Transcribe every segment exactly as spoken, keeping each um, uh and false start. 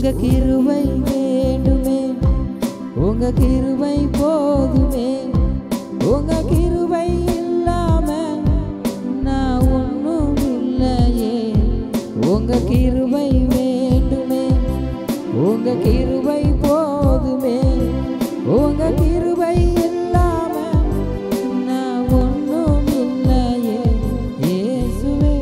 உங்க கிருபை வேண்டுமே, உங்க கிருபை போதுமே, உங்க கிருபை இல்லாம நான் ஒன்றும் இல்லையே. உங்க கிருபை வேண்டுமே, உங்க கிருபை போதுமே, உங்க கிருபை இல்லாம நான் ஒன்றும் இல்லையே இயேசுவே.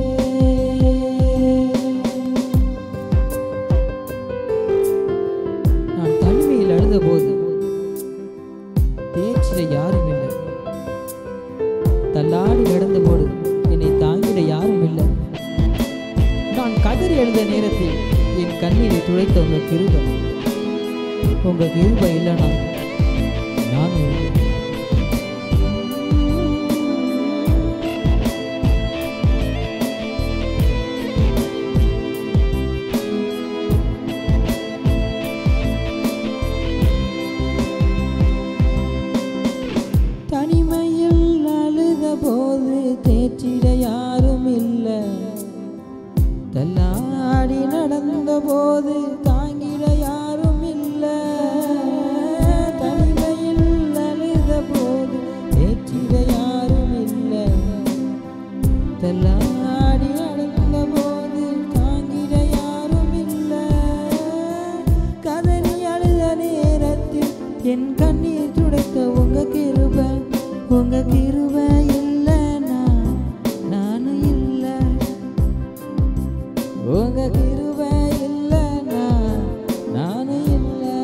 நான் தனிமையில் அழுத போது பேச்சில யாரும் இல்லை, தள்ளாடி நடந்த போது என்னை தாங்கிட யாரும் இல்லை. நான் கதறி எழுத நேரத்தில் என் கண்ணீரை துடைத்த உங்க கிருபை, உங்க கிருபை இல்லைனா நானும் இல்லை. தனிமையில் அழுத போது தேற்றிட யாரும் இல்லை, தள்ளாடி நடந்த போது தாங்கிட யாரும் இல்லை. தனிமையில் அழுத போது தேற்றிட யாரும் இல்லை, தள்ளாடி நடந்த போது தாங்கிட யாரும் இல்லை. கதறி அழுத நேரத்தில் என் கண்ணீர் துடைத்த உங்க கிருபை, உங்க கிருபை இல்லைனா நானும் இல்லை. உங்க கிருபை இல்லைனா நானும் இல்லை.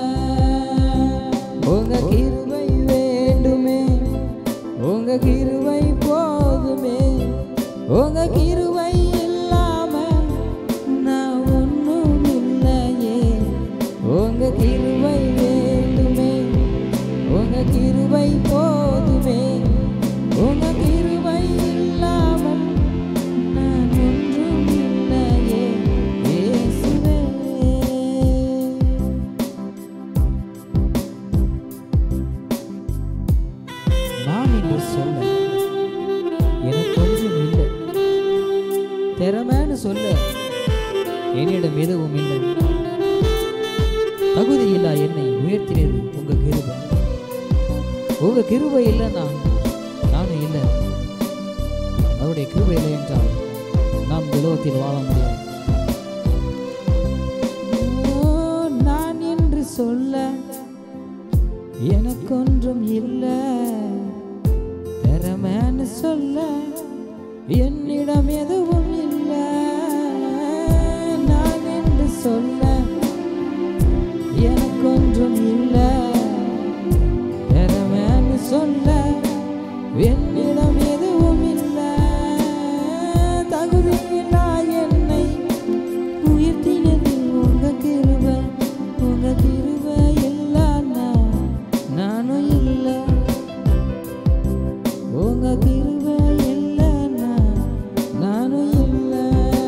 உங்க கிருபை வேண்டுமே, உங்க கிருபை போதுமே, உங்க கிருபை இல்லாம நான் ஒன்றும் இல்லையே. உங்க கிருபை வேண்டுமே, உங்க கிருபை போதுமே, உங்க கிருபை இல்லாமல் நான் ஒன்றும் இல்லையே இயேசுவே. நான் என்று சொல்ல எனக்கு ஒன்றும் இல்லை, திறமைன்னு சொல்ல என்னிடம் எதுவும் இல்லை. தகுதி இல்லா என்னை உயர்த்தினது உங்க கிருபை, உங்க கிருபை இல்லைன்னா நானும் இல்லை. அவருடைய கிருபை இல்லை என்றால் நாம் உலகத்தில் வாழ முடியாது. நான் என்று சொல்ல எனக்கொன்றும் இல்லை, திறமைன்னு சொல்ல என்னிடம் எதுவும் இல்லை. நான் என்று சொல்ல எனக்கொன்றும் இல்லை, திறமைன்னு சொல்ல என்னிடம் எதுவும் இல்லை. தகுதியில்லா என்னை உயர்த்தினது உங்க கிருபை, உங்க கிருபை இல்லைனா நானும் இல்லை. உங்க கிருபை இல்லைனா நானும் இல்லை.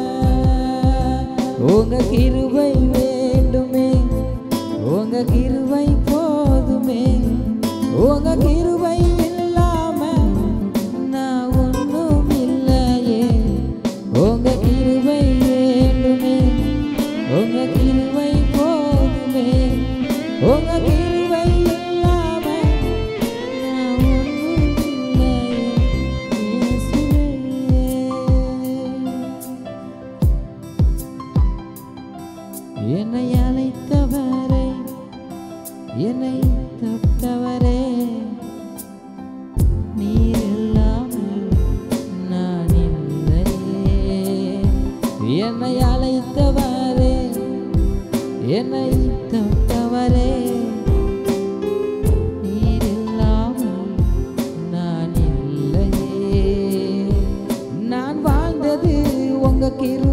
உங்க கிருபை வேண்டுமே, உங்க கிருபை போதுமே, உங்க கிருபை இல்லாம நான் ஒன்றும் இல்லையே. உங்க கிருபை வேண்டுமே, உங்க கிருபை போதுமே, உங்க கிருபை இல்லாம நான் ஒன்றும் இல்லையே இயேசுவே. என்னை அழைத்தவரை, என்னை தொட்டவரே, நீர் இல்லாமல் நான் இல்லையே. என்னை அழைத்தவரே, என்னை தொட்டவரே, நீர் இல்லாமல் நான் இல்லையே. நான் வாழ்ந்தது உங்க கிருபை